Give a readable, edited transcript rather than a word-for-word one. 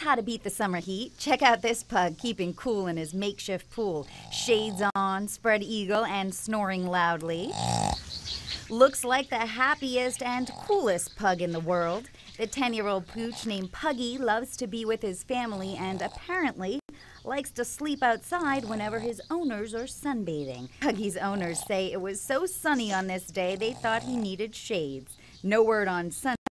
how to beat the summer heat, check out this pug keeping cool in his makeshift pool. Shades on, spread eagle, and snoring loudly. Looks like the happiest and coolest pug in the world. The 10-year-old pooch named Puggy loves to be with his family and apparently likes to sleep outside whenever his owners are sunbathing. Puggy's owners say it was so sunny on this day they thought he needed shades. No word on sun.